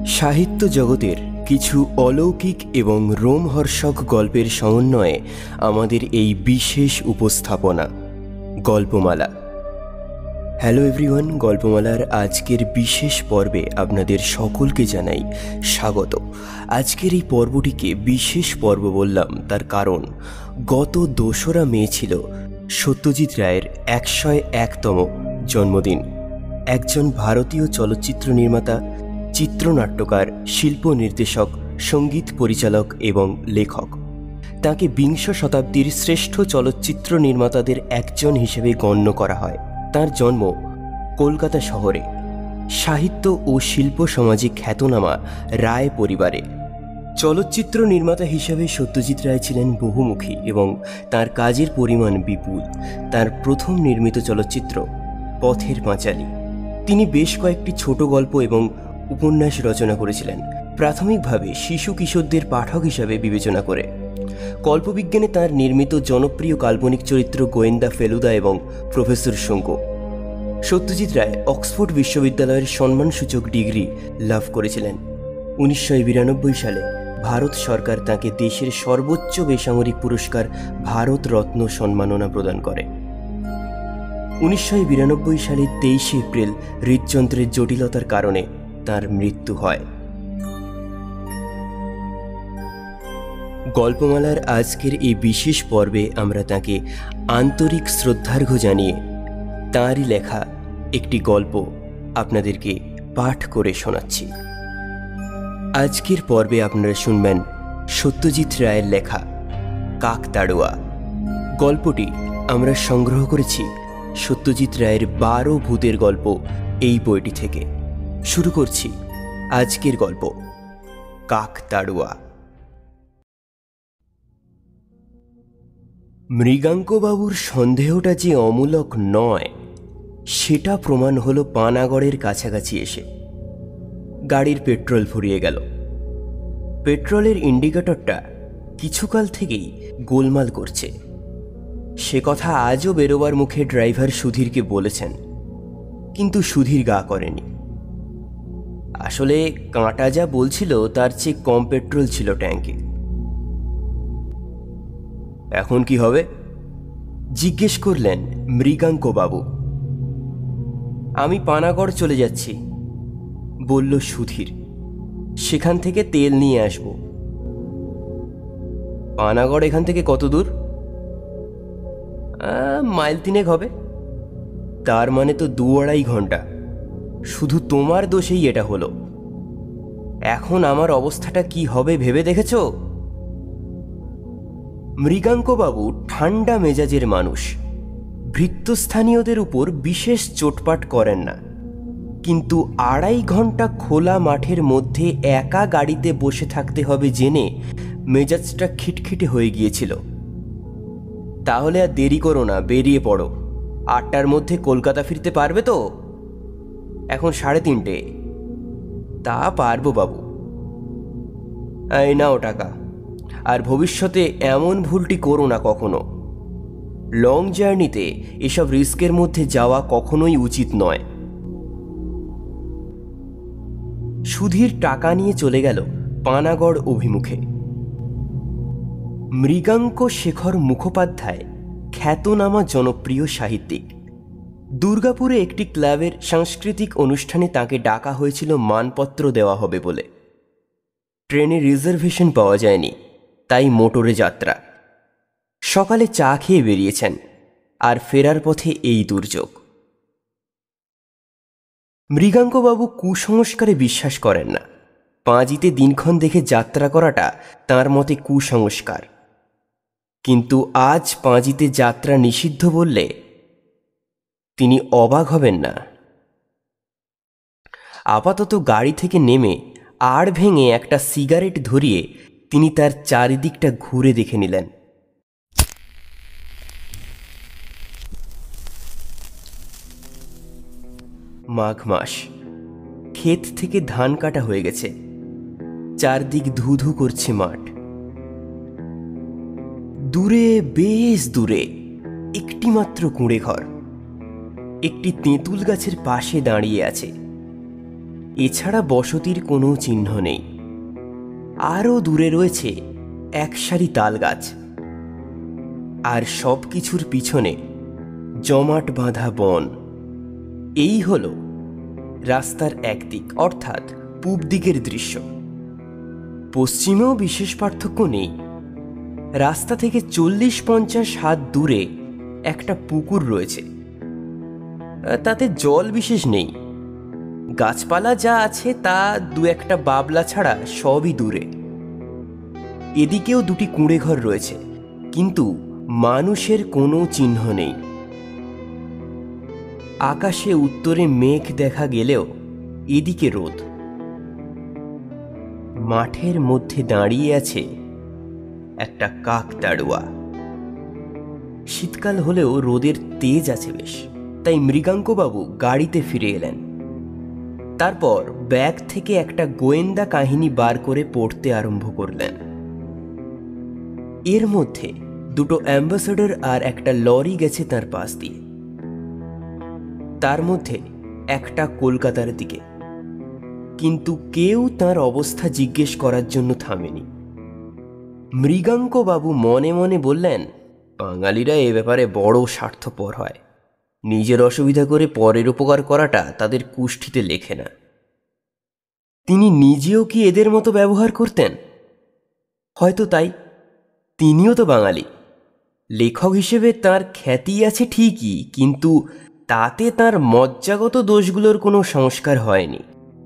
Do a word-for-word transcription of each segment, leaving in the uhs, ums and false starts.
সাহিত্য জগতের কিছু অলৌকিক এবং রোমহর্ষক গল্পের সমন্বয়ে আমাদের এই বিশেষ উপস্থাপনা গল্পমালা। হ্যালো এভরিওয়ান, গল্পমালার আজকের বিশেষ পর্বে আপনাদের সকলকে জানাই স্বাগত। আজকের এই পর্বটিকে বিশেষ পর্ব বললাম তার কারণ গত দোসরা মে ছিল সত্যজিৎ রায়ের একশো একতম জন্মদিন। একজন ভারতীয় চলচ্চিত্র নির্মাতা, চিত্রনাট্যকার, শিল্প নির্দেশক, সঙ্গীত পরিচালক এবং লেখক। তাকে বিংশ শতাব্দীর শ্রেষ্ঠ চলচ্চিত্র নির্মাতাদের একজন হিসেবে গণ্য করা হয়। তার জন্ম কলকাতা শহরে। সাহিত্য ও শিল্প সমাজে খ্যাতনামা রায় পরিবারে। চলচ্চিত্র নির্মাতা হিসেবে সত্যজিৎ রায় ছিলেন বহুমুখী এবং তার কাজের পরিমাণ বিপুল। তার প্রথম নির্মিত চলচ্চিত্র পথের পাঁচালী। তিনি বেশ কয়েকটি ছোট গল্প এবং উপন্যাস রচনা করেছিলেন, প্রাথমিকভাবে শিশু কিশোরদের পাঠক হিসাবে বিবেচনা করে। কল্পবিজ্ঞানে তার নির্মিত জনপ্রিয় কাল্পনিক চরিত্র গোয়েন্দা ফেলুদা এবং প্রফেসর শঙ্কু। সত্যজিৎ রায় অক্সফোর্ড বিশ্ববিদ্যালয়ের সম্মানসূচক ডিগ্রি লাভ করেছিলেন। উনিশশো বিরানব্বই সালে ভারত সরকার তাঁকে দেশের সর্বোচ্চ বেসামরিক পুরস্কার ভারত রত্ন সম্মাননা প্রদান করে। উনিশশো বিরানব্বই সালের তেইশে এপ্রিল হৃদযন্ত্রের জটিলতার কারণে তার মৃত্যু হয়। গল্পমালার আজকের এই বিশেষ পর্বে আমরা তাঁকে আন্তরিক শ্রদ্ধার্ঘ্য জানিয়ে তাঁরই লেখা একটি গল্প আপনাদেরকে পাঠ করে শোনাচ্ছি। আজকের পর্বে আপনারা শুনবেন সত্যজিৎ রায়ের লেখা কাকতাড়ুয়া। গল্পটি আমরা সংগ্রহ করেছি সত্যজিৎ রায়ের বারো ভূতের গল্প এই বইটি থেকে। শুরু করছি আজকের গল্প কাকতাড়ুয়া। মৃগাঙ্কবাবুর সন্দেহটা যে অমূলক নয় সেটা প্রমাণ হলো পানাগড়ের কাছাকাছি এসে। গাড়ির পেট্রোল ফুরিয়ে গেল। পেট্রোলের ইন্ডিকেটরটা কিছুকাল থেকেই গোলমাল করছে। সে কথা আজও বেরোবার মুখে ড্রাইভার সুধীরকে বলেছেন, কিন্তু সুধীর গা করেনি। আসলে কাঁটা যা বলছিল তার চেয়ে কম পেট্রোল ছিল ট্যাঙ্কে। এখন কি হবে জিজ্ঞেস করলেন মৃগাঙ্কবাবু। আমি পানাগড় চলে যাচ্ছি, বলল সুধীর। সেখান থেকে তেল নিয়ে আসব। পানাগড় এখান থেকে কত দূর? মাইল তিনেক হবে। তার মানে তো দু আড়াই ঘন্টা। শুধু তোমার দোষেই এটা হলো। এখন আমার অবস্থাটা কি হবে ভেবে দেখেছ? মৃগাঙ্কবাবু ঠান্ডা মেজাজের মানুষ। ভৃত্যস্থানীয়দের উপর বিশেষ চোটপাট করেন না, কিন্তু আড়াই ঘন্টা খোলা মাঠের মধ্যে একা গাড়িতে বসে থাকতে হবে জেনে মেজাজটা খিটখিটে হয়ে গিয়েছিল। তাহলে আর দেরি করো না, বেরিয়ে পড়ো। আটটার মধ্যে কলকাতা ফিরতে পারবে তো? এখন সাড়ে তিনটে। তা পারবো বাবু। এই নাও টাকা। আর ভবিষ্যতে এমন ভুলটি করো না কখনো। লং জার্নিতে এসব রিস্কের মধ্যে যাওয়া কখনোই উচিত নয়। সুধীর টাকা নিয়ে চলে গেল পানাগড় অভিমুখে। মৃগাঙ্ক শেখর মুখোপাধ্যায় খ্যাতনামা জনপ্রিয় সাহিত্যিক। দুর্গাপুরে একটি ক্লাবের সাংস্কৃতিক অনুষ্ঠানে তাকে ডাকা হয়েছিল মানপত্র দেওয়া হবে বলে। ট্রেনে রিজার্ভেশন পাওয়া যায়নি, তাই মোটরে যাত্রা। সকালে চা খেয়ে বেরিয়েছেন, আর ফেরার পথে এই দুর্যোগ। মৃগাঙ্কবাবু কুসংস্কারে বিশ্বাস করেন না। পাঁজিতে দিনক্ষণ দেখে যাত্রা করাটা তাঁর মতে কুসংস্কার। কিন্তু আজ পাঁজিতে যাত্রা নিষিদ্ধ বললে তিনি অবাক হবেন না। আপাতত গাড়ি থেকে নেমে আড় ভেঙে একটা সিগারেট ধরিয়ে তিনি তার চারিদিকটা ঘুরে দেখে নিলেন। মাঘ মাস। ক্ষেত থেকে ধান কাটা হয়ে গেছে। চারদিক ধু ধু করছে মাঠ। দূরে, বেশ দূরে একটি মাত্র কুঁড়ে ঘর একটি তেঁতুল গাছের পাশে দাঁড়িয়ে আছে। এছাড়া বসতির কোনো চিহ্ন নেই। আরও দূরে রয়েছে এক সারি তাল গাছ, আর সব কিছুর পিছনে জমাট বাঁধা বন। এই হল রাস্তার একদিক, অর্থাৎ পূব দিকের দৃশ্য। পশ্চিমেও বিশেষ পার্থক্য নেই। রাস্তা থেকে চল্লিশ পঞ্চাশ হাত দূরে একটা পুকুর রয়েছে, তাতে জল বিশেষ নেই। গাছপালা যা আছে তা দু একটা বাবলা ছাড়া সবই দূরে। এদিকেও দুটি কুঁড়ে ঘর রয়েছে, কিন্তু মানুষের কোনো চিহ্ন নেই। আকাশে উত্তরে মেঘ দেখা গেলেও এদিকে রোদ। মাঠের মধ্যে দাঁড়িয়ে আছে একটা কাকতাড়ুয়া। শীতকাল হলেও রোদের তেজ আছে বেশ, তাই মৃগাঙ্কবাবু গাড়িতে ফিরে এলেন। তারপর ব্যাগ থেকে একটা গোয়েন্দা কাহিনী বার করে পড়তে আরম্ভ করলেন। এর মধ্যে দুটো অ্যাম্বাসেডর আর একটা লরি গেছে তার পাশ দিয়ে। তার মধ্যে একটা কলকাতার দিকে, কিন্তু কেউ তার অবস্থা জিজ্ঞেস করার জন্য থামেনি। মৃগাঙ্কবাবু মনে মনে বললেন, বাঙালিরা এ ব্যাপারে বড় স্বার্থপর হয়। নিজের অসুবিধা করে পরের উপকার করাটা তাদের কুষ্ঠিতে লেখে না। তিনি নিজেও কি এদের মতো ব্যবহার করতেন? হয়তো তাই। তিনিও তো বাঙালি। লেখক হিসেবে তার খ্যাতি আছে ঠিকই, কিন্তু তাতে তার মজ্জাগত দোষগুলোর কোনো সংস্কার হয়নি।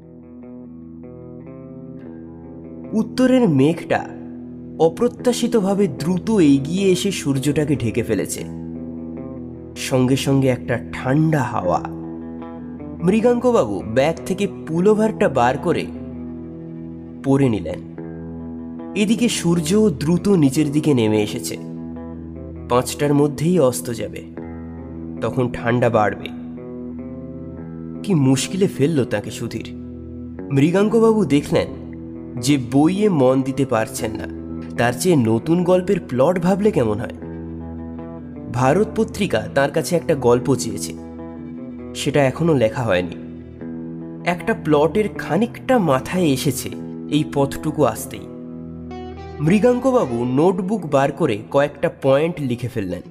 উত্তরের মেঘটা অপ্রত্যাশিতভাবে দ্রুত এগিয়ে এসে সূর্যটাকে ঢেকে ফেলেছে। সঙ্গে সঙ্গে একটা ঠান্ডা হাওয়া। মৃগাঙ্কবাবু ব্যাগ থেকে পুলোভারটা বার করে পরে নিলেন। এদিকে সূর্যও দ্রুত নিচের দিকে নেমে এসেছে। পাঁচটার মধ্যেই অস্ত যাবে, তখন ঠান্ডা বাড়বে। কি মুশকিলে ফেলল তাকে সুধীর। মৃগাঙ্কবাবু দেখলেন যে বইয়ে মন দিতে পারছেন না, তার চেয়ে নতুন গল্পের প্লট ভাবলে কেমন হয়। ভারত পত্রিকা তার কাছে একটা গল্প চেয়েছে, সেটা এখনো লেখা হয়নি। একটা প্লটের খানিকটা মাথায় এসেছে এই পথটুকু আসতেই। মৃগাঙ্কবাবু নোটবুক বার করে কয়েকটা পয়েন্ট লিখে ফেললেন।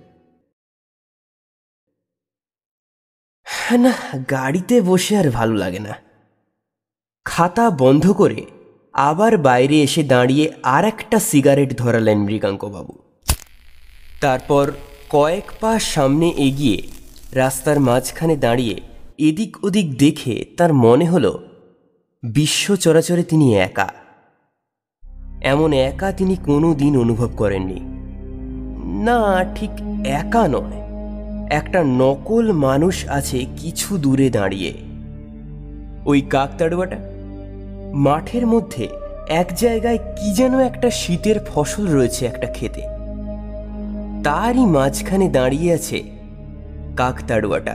না, গাড়িতে বসে আর ভালো লাগে না। খাতা বন্ধ করে আবার বাইরে এসে দাঁড়িয়ে আর একটা সিগারেট ধরালেন মৃগাঙ্কবাবু। তারপর কয়েক পা সামনে এগিয়ে রাস্তার মাঝখানে দাঁড়িয়ে এদিক ওদিক দেখে তার মনে হলো বিশ্ব চরাচরে তিনি একা। এমন একা তিনি কোনো দিন অনুভব করেননি। না, ঠিক একা নয়, একটা নকল মানুষ আছে কিছু দূরে দাঁড়িয়ে। ওই কাকতাড়ুয়াটা। মাঠের মধ্যে এক জায়গায় কি যেন একটা শীতের ফসল রয়েছে একটা ক্ষেতে, তারই মাঝখানে দাঁড়িয়ে আছে কাকতাড়ুয়াটা।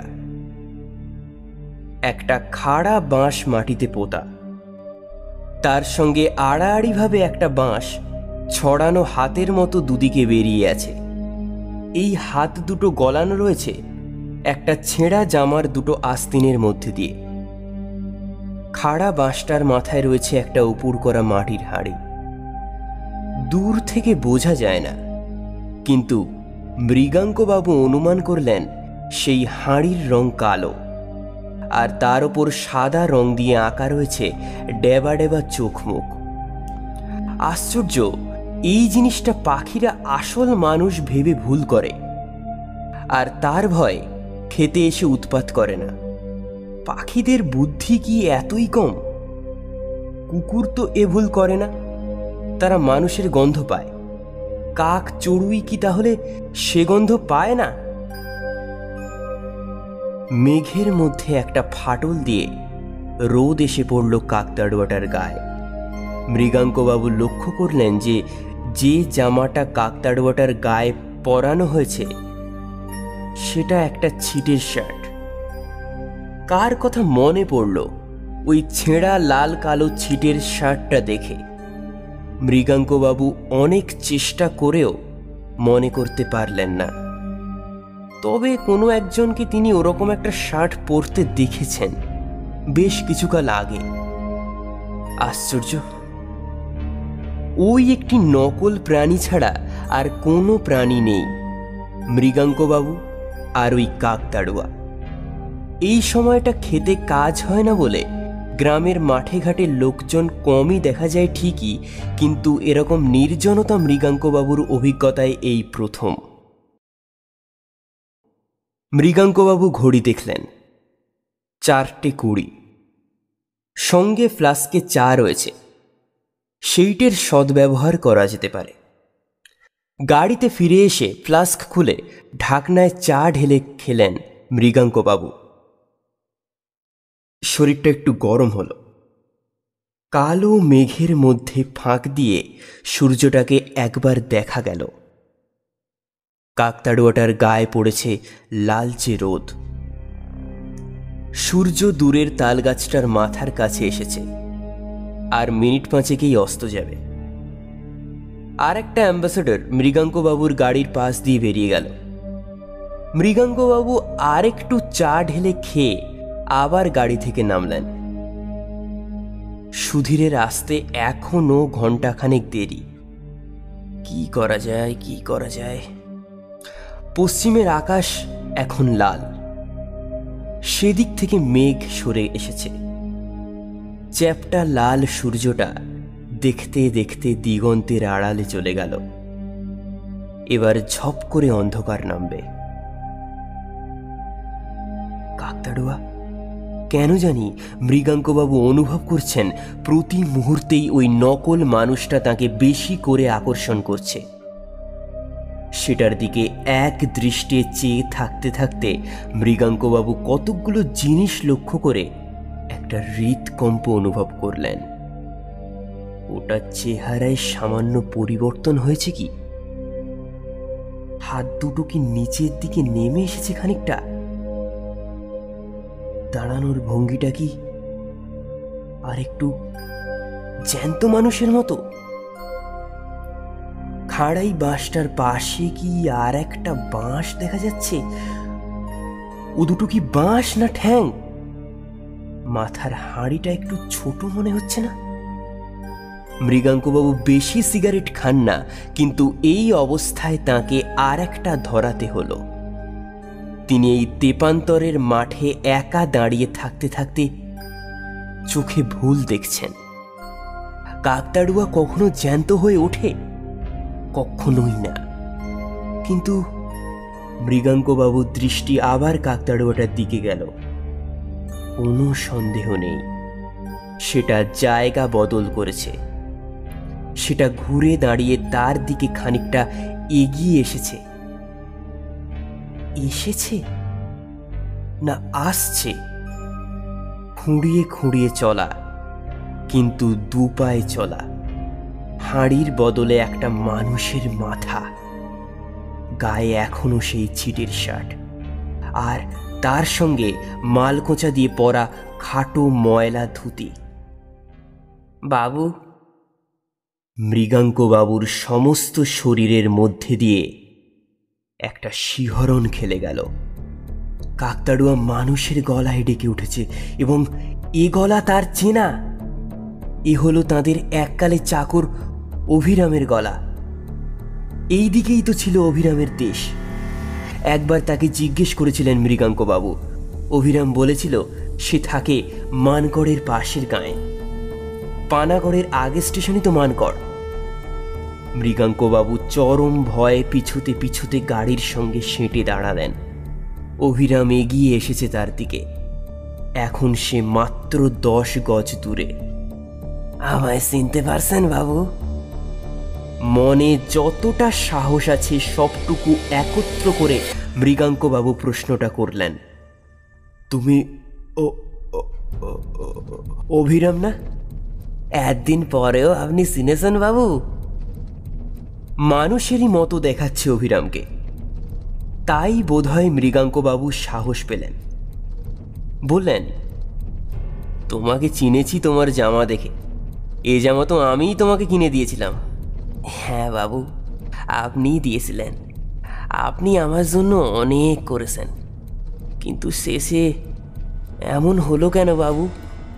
একটা খাড়া বাঁশ মাটিতে পোতা, তার সঙ্গে আড়াআড়িভাবে একটা বাঁশ ছড়ানো হাতের মতো দুদিকে বেরিয়ে আছে। এই হাত দুটো গলানো রয়েছে একটা ছেঁড়া জামার দুটো আস্তিনের মধ্যে দিয়ে। খাড়া বাঁশটার মাথায় রয়েছে একটা উপুর করা মাটির হাঁড়ি। দূর থেকে বোঝা যায় না, কিন্তু মৃগাঙ্কবাবু অনুমান করলেন সেই হাঁড়ির রং কালো, আর তার ওপর সাদা রং দিয়ে আঁকা রয়েছে ডেবা ডেবা চোখ মুখ। আশ্চর্য, এই জিনিসটা পাখিরা আসল মানুষ ভেবে ভুল করে, আর তার ভয় খেতে এসে উৎপাত করে না। পাখিদের বুদ্ধি কি এতই কম? কুকুর তো এ ভুল করে না, তারা মানুষের গন্ধ পায়। কাক চড়ুই কি তাহলে সে গন্ধ পায় না? মেঘের মধ্যে একটা ফাটল দিয়ে রোদ এসে পড়ল কাকতাড়ুয়াটার গায়ে। মৃগাঙ্কবাবু লক্ষ্য করলেন যে যে জামাটা কাকতাড়ুয়াটার গায়ে পরানো হয়েছে সেটা একটা ছিটের শার্ট। কার কথা মনে পড়ল ওই ছেঁড়া লাল কালো ছিটের শার্টটা দেখে? মৃগাঙ্কবাবু অনেক চেষ্টা করেও মনে করতে পারলেন না। তবে কোনো একজনকে তিনি ওরকম একটা শার্ট পরতে দেখেছেন বেশ কিছুকাল আগে। আশ্চর্য, ওই একটি নকল প্রাণী ছাড়া আর কোনো প্রাণী নেই, মৃগাঙ্কবাবু আর ওই কাকতাড়ুয়া। এই সময়টা খেতে কাজ হয় না বলে গ্রামের মাঠে ঘাটে লোকজন কমই দেখা যায় ঠিকই, কিন্তু এরকম নির্জনতা মৃগাঙ্কবাবুর অভিজ্ঞতায় এই প্রথম। মৃগাঙ্কবাবু ঘড়ি দেখলেন, চারটে কুড়ি। সঙ্গে ফ্লাস্কে চা রয়েছে, সেইটের সদ্ব্যবহার করা যেতে পারে। গাড়িতে ফিরে এসে ফ্লাস্ক খুলে ঢাকনায় চা ঢেলে খেলেন মৃগাঙ্কবাবু। শরীরটা একটু গরম হলো। কালো মেঘের মধ্যে ফাঁক দিয়ে সূর্যটাকে একবার দেখা গেল। কাকতাড়ুয়াটার গায়ে পড়েছে লালচে রোদ। সূর্য দূরের তালগাছটার মাথার কাছে এসেছে, আর মিনিট পাঁচেকেই অস্ত যাবে। আর একটা অ্যাম্বাসেডর মৃগাঙ্কবাবুর গাড়ির পাশ দিয়ে বেরিয়ে গেল। মৃগাঙ্কবাবু আর একটু চা ঢেলে খেয়ে আবার গাড়ি থেকে নামলেন। সুধীরের আসতে এখনো ঘণ্টাখানেক দেরি। কি করা যায়, কি করা যায়? পশ্চিমের আকাশ এখন লাল, সেদিক থেকে মেঘ সরে এসেছে। চ্যাপ্টা লাল সূর্যটা দেখতে দেখতে দিগন্তের আড়ালে চলে গেল। এবার ঝপ করে অন্ধকার নামবে। কাকতাড়ুয়া কেন জানি মৃগাঙ্কবাবু অনুভব করছেন প্রতি মুহূর্তেই ওই নকল মানুষটা তাকে বেশি করে আকর্ষণ করছে। সেটার দিকে এক দৃষ্টে চেয়ে থাকতে থাকতে মৃগাঙ্কবাবু কতকগুলো জিনিস লক্ষ্য করে একটা হৃৎকম্প অনুভব করলেন। ওটার চেহারায় সামান্য পরিবর্তন হয়েছে কি? হাত দুটো কি নিচের দিকে নেমে এসেছে খানিকটা? দাঁড়ানোর ভঙ্গিটা কি আর একটু জ্যান্ত মানুষের মতো? খাড়াই বাঁশটার পাশে কি আর একটা বাঁশ দেখা যাচ্ছে? ও দুটো কি বাঁশ না ঠ্যাং? মাথার হাঁড়িটা একটু ছোট মনে হচ্ছে না? মৃগাঙ্কবাবু বেশি সিগারেট খান না, কিন্তু এই অবস্থায় তাকে আর একটা ধরাতে হলো। তিনি এই তেপান্তরের মাঠে একা দাঁড়িয়ে থাকতে থাকতে চোখে ভুল দেখছেন। কাকতাড়ুয়া কখনো জ্যান্ত হয়ে ওঠে? কখনোই না। কিন্তু মৃগাঙ্কবাবুর দৃষ্টি আবার কাকতাড়ুয়াটার দিকে গেল। কোনো সন্দেহ নেই, সেটা জায়গা বদল করেছে। সেটা ঘুরে দাঁড়িয়ে তার দিকে খানিকটা এগিয়ে এসেছে। এসেছে না আসছে? খুঁড়িয়ে খুঁড়িয়ে চলা, কিন্তু দুপায়ে চলা। হাঁড়ির বদলে একটা মানুষের মাথা, গায়ে এখনো সেই ছিটের শার্ট, আর তার সঙ্গে মালকোঁচা দিয়ে পরা খাটো ময়লা ধুতি। বাবু! মৃগাঙ্কবাবুর সমস্ত শরীরের মধ্যে দিয়ে একটা শিহরণ খেলে গেল। কাকতাড়ুয়া মানুষের গলায় ডেকে উঠেছে, এবং এ গলা তার চেনা। এ হলো তাঁদের এককালে চাকর অভিরামের গলা। এই দিকেই তো ছিল অভিরামের দেশ। একবার তাকে জিজ্ঞেস করেছিলেন মৃগাঙ্কবাবু। অভিরাম বলেছিল সে থাকে মানকড়ের পাশের গাঁয়ে। পানাগড়ের আগের স্টেশনই তো মানকড়। মৃগাঙ্কবাবু চরম ভয়ে পিছুতে পিছুতে গাড়ির সঙ্গে সেঁটে দাঁড়ালেন। অভিরাম এগিয়ে এসেছে তার দিকে। এখন সে মাত্র দশ গজ দূরে। আমায় চিনতে পারছেন বাবু? মনে যতটা সাহস আছে সবটুকু একত্র করে মৃগাঙ্কবাবু প্রশ্নটা করলেন। তুমি ও অভিরাম না? একদিন পরেও আপনি চিনেছেন বাবু? মানুষেরই মতো দেখাচ্ছে অভিরামকে। তাই বোধহয় মৃগাঙ্কবাবু সাহস পেলেন। বললেন, তোমাকে চিনেছি তোমার জামা দেখে। এ জামা তো আমিই তোমাকে কিনে দিয়েছিলাম। হ্যাঁ বাবু, আপনিই দিয়েছিলেন। আপনি আমার জন্য অনেক করেছেন, কিন্তু শেষে এমন হলো কেন বাবু?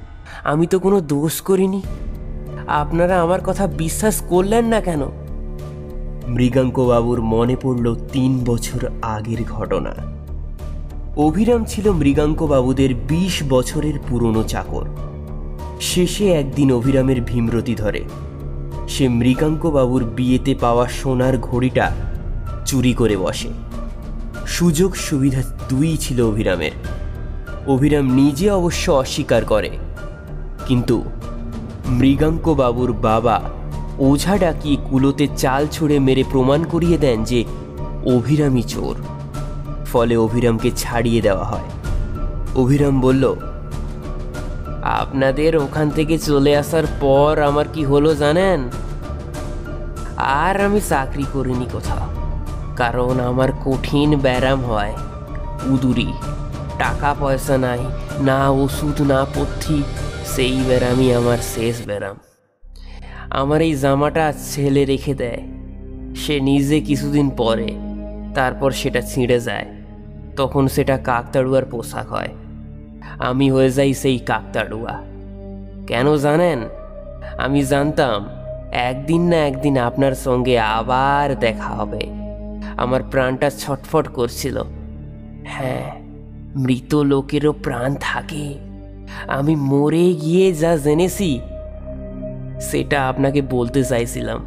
আমি তো কোনো দোষ করিনি, আপনারা আমার কথা বিশ্বাস করলেন না কেন? মৃগাঙ্কবাবুর মনে পড়ল তিন বছর আগের ঘটনা। অভিরাম ছিল মৃগাঙ্কবাবুদের বিশ বছরের পুরনো চাকর। শেষে একদিন অভিরামের ভীমরতি ধরে। সে মৃগাঙ্কবাবুর বিয়েতে পাওয়া সোনার ঘড়িটা চুরি করে বসে। সুযোগ সুবিধা দুই ছিল অভিরামের। অভিরাম নিজে অবশ্য অস্বীকার করে, কিন্তু মৃগাঙ্কবাবুর বাবা ওঝা ডাকিয়ে কুলোতে চাল ছুঁড়ে মেরে প্রমাণ করিয়ে দেন যে অভিরামই চোর। ফলে অভিরামকে ছাড়িয়ে দেওয়া হয়। অভিরাম বলল, আপনাদের ওখান থেকে চলে আসার পর আমার কি হলো জানেন? আর আমি চাকরি করিনি কোথাও, কারণ আমার কঠিন ব্যারাম হয়, উদুরি। টাকা পয়সা নাই, না ওষুধ না পথ্যি। সেই ব্যারামই আমার শেষ ব্যারাম। আমার এই জামাটা ছেলে রেখে দেয়, সে নিজে কিছুদিন পরে, তারপর সেটা ছিঁড়ে যায়। তখন সেটা কাকতাড়ুয়ার পোশাক হয়। আমি হয়ে যাই সেই কাকতাড়ুয়া। কেন জানেন? আমি জানতাম একদিন না একদিন আপনার সঙ্গে আবার দেখা হবে। আমার প্রাণটা ছটফট করছিল। হ্যাঁ, মৃত লোকেরও প্রাণ থাকে। আমি মরে গিয়ে যা জেনেছি সেটা আপনাকে বলতে চাইছিলাম।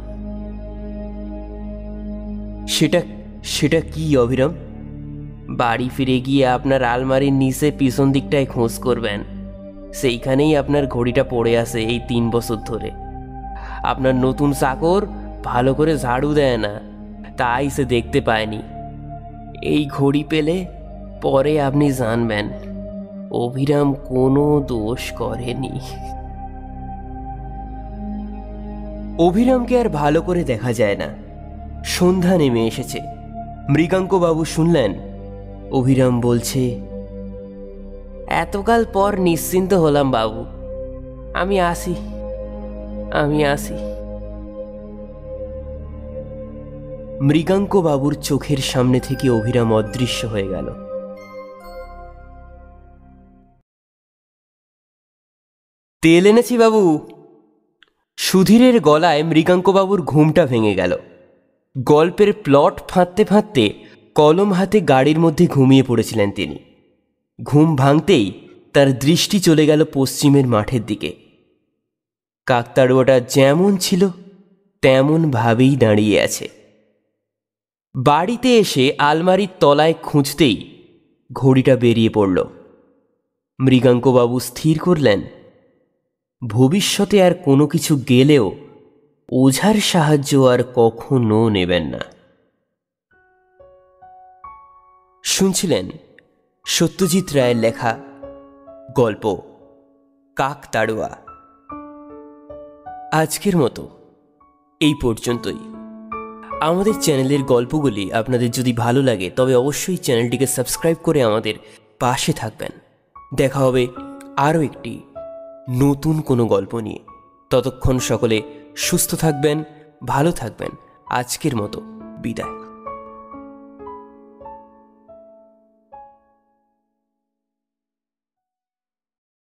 সেটা সেটা কি অভিরাম? বাড়ি ফিরে গিয়ে আপনার আলমারির নিচে পিছন দিকটায় খোঁজ করবেন। সেইখানেই আপনার ঘড়িটা পড়ে আছে এই তিন বছর ধরে। আপনার নতুন চাকর ভালো করে ঝাড়ু দেয় না, তাই সে দেখতে পায়নি। এই ঘড়ি পেলে পরে আপনি জানবেন অভিরাম কোনো দোষ করেনি। অভিরামকে আর ভালো করে দেখা যায় না। সন্ধ্যা নেমে এসেছে। মৃগাঙ্কবাবু শুনলেন অভিরাম বলছে, এতকাল পর নিশ্চিন্ত হলাম বাবু, আমি আসি আমি আসি মৃগাঙ্কবাবুর চোখের সামনে থেকে অভিরাম অদৃশ্য হয়ে গেল। তেল এনেছি বাবু। সুধীরের গলায় মৃগাঙ্কবাবুর ঘুমটা ভেঙে গেল। গল্পের প্লট ফাঁদতে ফাঁদতে কলম হাতে গাড়ির মধ্যে ঘুমিয়ে পড়েছিলেন তিনি। ঘুম ভাঙতেই তার দৃষ্টি চলে গেল পশ্চিমের মাঠের দিকে। কাকতাড়ুয়াটা যেমন ছিল তেমন ভাবেই দাঁড়িয়ে আছে। বাড়িতে এসে আলমারির তলায় খুঁজতেই ঘড়িটা বেরিয়ে পড়ল। মৃগাঙ্কবাবু স্থির করলেন ভবিষ্যতে আর কোনো কিছু গেলেও ওঝার সাহায্য আর কখনো নেবেন না। শুনছিলেন সত্যজিৎ রায়ের লেখা গল্প কাকতাড়ুয়া। আজকের মতো এই পর্যন্তই। আমাদের চ্যানেলের গল্পগুলি আপনাদের যদি ভালো লাগে তবে অবশ্যই চ্যানেলটিকে সাবস্ক্রাইব করে আমাদের পাশে থাকবেন। দেখা হবে আরও একটি নতুন কোনো গল্প নিয়ে। ততক্ষণ সকলে সুস্থ থাকবেন, ভালো থাকবেন। আজকের মতো বিদায়।